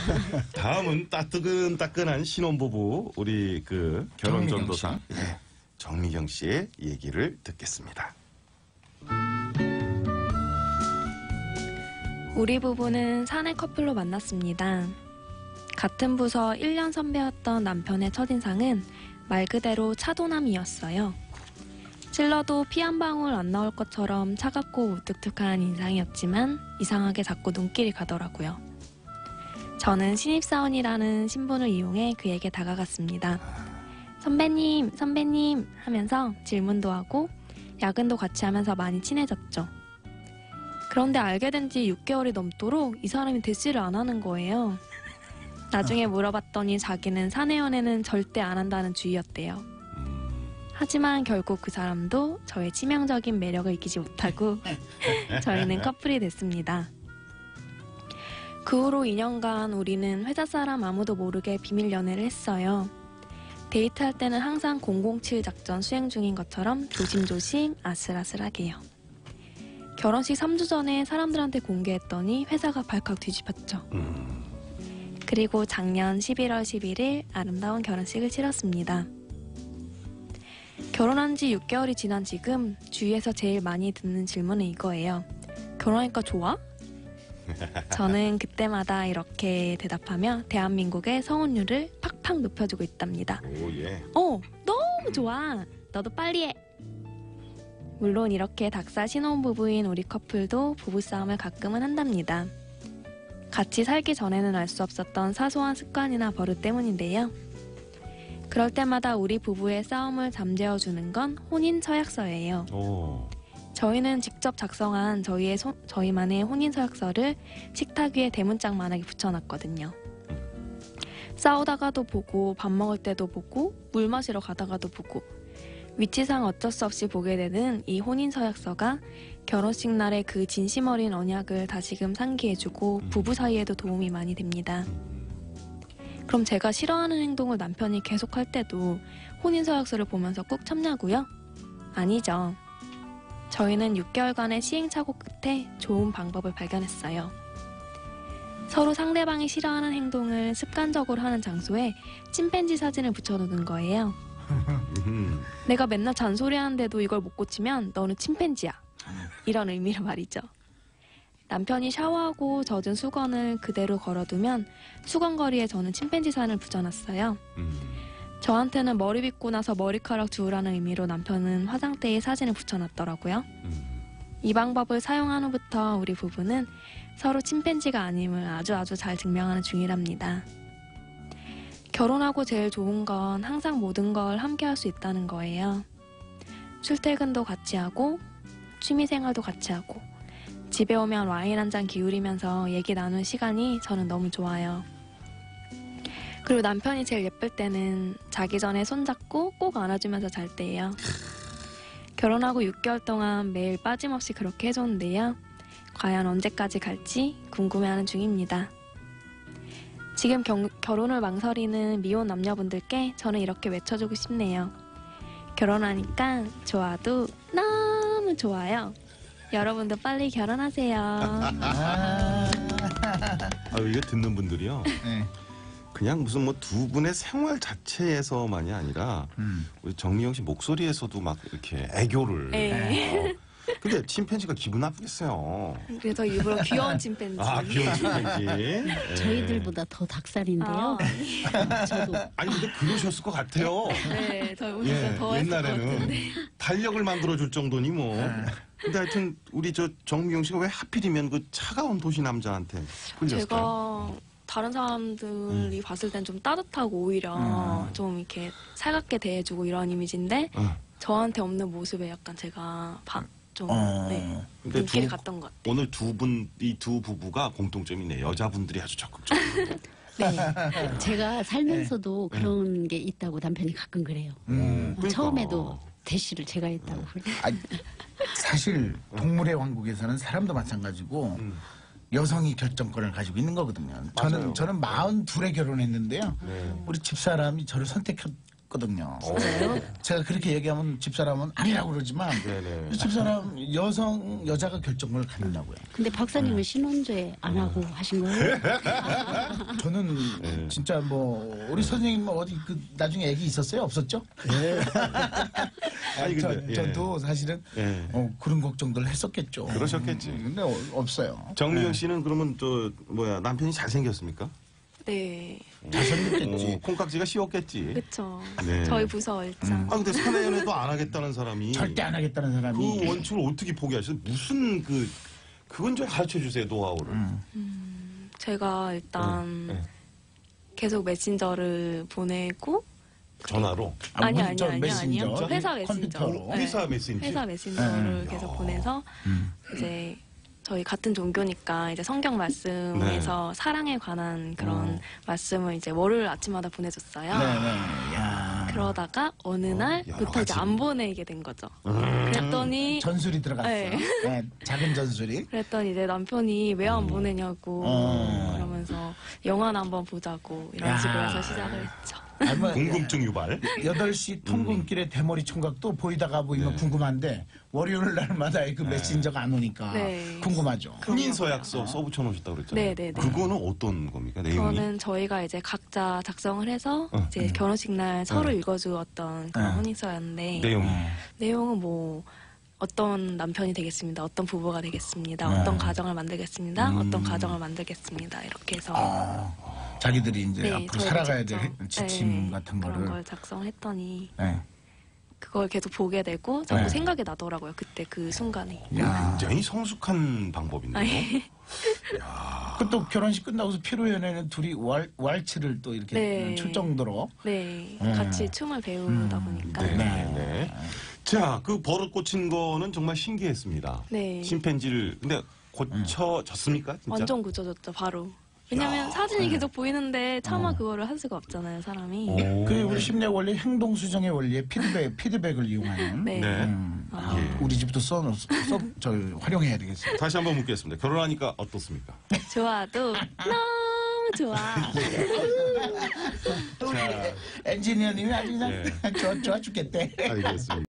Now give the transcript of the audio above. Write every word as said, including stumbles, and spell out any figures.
다음은 따뜨근따끈한 신혼부부 우리 그 결혼전도사 네, 정미경 씨의 얘기를 듣겠습니다. 우리 부부는 사내 커플로 만났습니다. 같은 부서 일 년 선배였던 남편의 첫인상은 말 그대로 차도남이었어요. 찔러도 피 한 방울 안 나올 것처럼 차갑고 무뚝뚝한 인상이었지만 이상하게 자꾸 눈길이 가더라고요. 저는 신입사원이라는 신분을 이용해 그에게 다가갔습니다. 선배님, 선배님 하면서 질문도 하고 야근도 같이 하면서 많이 친해졌죠. 그런데 알게 된 지 육 개월이 넘도록 이 사람이 대시를 안 하는 거예요. 나중에 물어봤더니 자기는 사내 연애는 절대 안 한다는 주의였대요. 하지만 결국 그 사람도 저의 치명적인 매력을 이기지 못하고 저희는 커플이 됐습니다. 그 후로 이 년간 우리는 회사 사람 아무도 모르게 비밀 연애를 했어요. 데이트할 때는 항상 공공칠 작전 수행 중인 것처럼 조심조심 아슬아슬하게요. 결혼식 삼 주 전에 사람들한테 공개했더니 회사가 발칵 뒤집혔죠. 그리고 작년 십일월 십일일 아름다운 결혼식을 치렀습니다. 결혼한 지 육 개월이 지난 지금 주위에서 제일 많이 듣는 질문은 이거예요. 결혼하니까 좋아? 저는 그때마다 이렇게 대답하며 대한민국의 성혼율을 팍팍 높여주고 있답니다. 오, 예. 어, 너무 좋아. 너도 빨리 해. 물론 이렇게 닭살 신혼부부인 우리 커플도 부부싸움을 가끔은 한답니다. 같이 살기 전에는 알 수 없었던 사소한 습관이나 버릇 때문인데요. 그럴 때마다 우리 부부의 싸움을 잠재워주는 건 혼인 서약서예요. 오. 저희는 직접 작성한 저희의 소, 저희만의 혼인 서약서를 식탁 위에 대문짝만하게 붙여놨거든요. 싸우다가도 보고 밥 먹을 때도 보고 물 마시러 가다가도 보고 위치상 어쩔 수 없이 보게 되는 이 혼인 서약서가 결혼식 날의 그 진심 어린 언약을 다시금 상기해주고 부부 사이에도 도움이 많이 됩니다. 그럼 제가 싫어하는 행동을 남편이 계속할 때도 혼인 서약서를 보면서 꾹 참냐고요? 아니죠. 저희는 육 개월간의 시행착오 끝에 좋은 방법을 발견했어요. 서로 상대방이 싫어하는 행동을 습관적으로 하는 장소에 침팬지 사진을 붙여놓는 거예요. 내가 맨날 잔소리하는데도 이걸 못 고치면 너는 침팬지야. 이런 의미로 말이죠. 남편이 샤워하고 젖은 수건을 그대로 걸어두면 수건거리에 저는 침팬지 사진을 붙여놨어요. 저한테는 머리 빗고 나서 머리카락 주우라는 의미로 남편은 화장대에 사진을 붙여놨더라고요. 이 방법을 사용한 후부터 우리 부부는 서로 침팬지가 아님을 아주 아주 잘 증명하는 중이랍니다. 결혼하고 제일 좋은 건 항상 모든 걸 함께 할 수 있다는 거예요. 출퇴근도 같이 하고 취미생활도 같이 하고 집에 오면 와인 한 잔 기울이면서 얘기 나눈 시간이 저는 너무 좋아요. 그리고 남편이 제일 예쁠 때는 자기 전에 손잡고 꼭 안아주면서 잘 때예요. 결혼하고 육 개월 동안 매일 빠짐없이 그렇게 해줬는데요. 과연 언제까지 갈지 궁금해하는 중입니다. 지금 경, 결혼을 망설이는 미혼 남녀분들께 저는 이렇게 외쳐주고 싶네요. 결혼하니까 좋아도 너무 좋아요. 여러분도 빨리 결혼하세요. 아, 이거 듣는 분들이요. 네. 그냥 무슨 뭐 두 분의 생활 자체에서만이 아니라 음. 우리 정미영 씨 목소리에서도 막 이렇게 애교를. 네. 어. 근데 침팬지가 기분 나쁘겠어요. 그래서 일부러 귀여운 침팬지. 아, 귀여운 침팬지. 네. 저희들보다 더 닭살인데요. 아, 저도 아니 근데 그러셨을 것 같아요. 네, 저희 오늘 예, 더 했을 것 옛날에는 같은데. 달력을 만들어줄 정도니 뭐. 근데 하여튼 우리 저 정미영 씨가 왜 하필이면 그 차가운 도시 남자한테 끌렸을까요? 제가 다른 사람들이 봤을 땐 좀 따뜻하고 오히려 음. 좀 이렇게 살갑게 대해주고 이런 이미지인데 어. 저한테 없는 모습에 약간 제가 바, 좀 어. 네, 근데 눈길이 두- 갔던 것 같아요. 오늘 두 분, 이 두 부부가 공통점이 있네. 여자분들이 아주 적극적이고. 네. 제가 살면서도 그런 게 있다고 남편이 가끔 그래요. 음. 그러니까. 처음에도 대시를 제가 했다고 그래요. 아, 사실 동물의 왕국에서는 사람도 마찬가지고 음. 여성이 결정권을 가지고 있는 거거든요. 저는 맞아요. 저는 마흔둘에 결혼했는데요. 네. 우리 집사람이 저를 선택했거든요. 어. 제가 그렇게 얘기하면 집사람은 아니라고 그러지만 네네. 집사람 여성 여자가 결정권을 갖는다고요. 근데 박사님은 신혼조회 안 하고 하신 거예요? 저는 그거는 네. 진짜 뭐 우리 선생님 어디 그 나중에 애기 있었어요? 없었죠? 아니, 저, 근데, 예. 저도 사실은 예. 어, 그런 걱정들 했었겠죠. 그러셨겠지. 음, 근데 어, 없어요. 정미경 씨는 그러면 저 뭐야 남편이 잘생겼습니까? 네, 잘생겼겠지. 어, 콩깍지가 씌웠겠지. 그쵸. 네. 저희 부서 일장. 아 근데 사내 연애도 안 하겠다는 사람이 절대 안 하겠다는 사람이 그 원칙을 어떻게 포기하셨어요? 무슨 그 그건 좀 가르쳐 주세요 노하우를. 제가 일단 네, 네. 계속 메신저를 보내고 전화로 아, 아니 문- 아니 저 아니 메신저? 아니요. 저기 회사 메신저. 컴퓨터로? 네. 회사 메신저. 회사 메신저를 네. 계속 보내서 이제 저희 같은 종교니까 이제 성경 말씀에서 사랑에 관한 그런 어. 말씀을 이제 월요일 아침마다 보내줬어요. 네네. 야. 그러다가 어느 어, 날부터 여러 이제 가지. 안 보내게 된 거죠. 음. 그랬더니 전술이 들어갔어. 네. 네, 작은 전술이. 그랬더니 이제 남편이 왜 안 보내냐고 어. 그러면서 영화나 한번 보자고 이런 야. 식으로 해서 시작을 했죠. 아니, 뭐, 궁금증 유발. 여덟 시 통근길에 대머리 총각도 보이다가 보이면 네. 궁금한데 월요일 날마다 그 메신저가 안 오니까 네. 궁금하죠. 혼인 서약서 써붙여 놓으셨다고 그랬잖아요. 네, 네, 네. 그거는 어떤 겁니까? 내용이? 저는 저희가 이제 각자 작성을 해서 어. 이제 결혼식 날 서로 네. 읽어주었던 그런 네. 혼인서였는데 내용이. 내용은 뭐 어떤 남편이 되겠습니다, 어떤 부부가 되겠습니다, 네. 어떤 가정을 만들겠습니다, 음. 어떤 가정을 만들겠습니다 이렇게 해서 아, 자기들이 이제 네, 앞으로 저희가 살아가야 직접, 될 지침 네, 같은 그런 거를. 걸 작성했더니 네. 그걸 계속 보게 되고 자꾸 네. 생각이 나더라고요. 그때 그 순간에. 야. 굉장히 성숙한 방법인데요. 아니, 그또 결혼식 끝나고서 피로연애는 둘이 왈, 왈츠를 또 이렇게 네. 출 정도로. 네, 음. 같이 춤을 배우다 음, 보니까. 네, 네. 네. 자, 그 버릇 고친 거는 정말 신기했습니다. 네. 심팬지를 근데 고쳐졌습니까? 진짜? 완전 굳어졌죠, 바로. 왜냐면 사진이 계속 보이는데 차마 그거를 할 수가 없잖아요, 사람이. 오. 그 우리 심리학 원리 행동 수정의 원리에 피드백 피드백을 이용하는. 네. 네. 음, 아. 예. 우리 집도 써, 써, 저 활용해야 되겠어요. 다시 한번 묻겠습니다. 결혼하니까 어떻습니까? 좋아도 너무 좋아. 또 우리 엔지니어님이 아주 그냥 네. 좋아, 좋아 죽겠대. 알겠습니다.